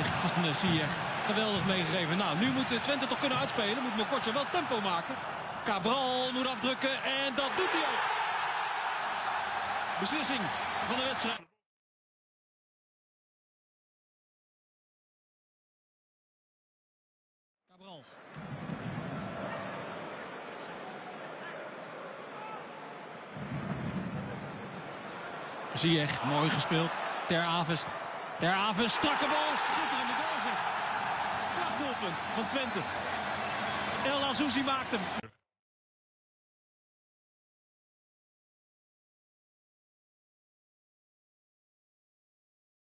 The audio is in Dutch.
van Ziyech. Geweldig meegegeven. Nou, nu moet Twente toch kunnen uitspelen. Moet Mokotja wel tempo maken. Cabral moet afdrukken en dat doet hij ook. Beslissing van de wedstrijd. Cabral. Ziyech, mooi gespeeld. Ter Avest. Ter Avest, strakke bal. Schitterende goal zeg. Prachtdoelpunt van Twente. El Azzouzi maakt hem.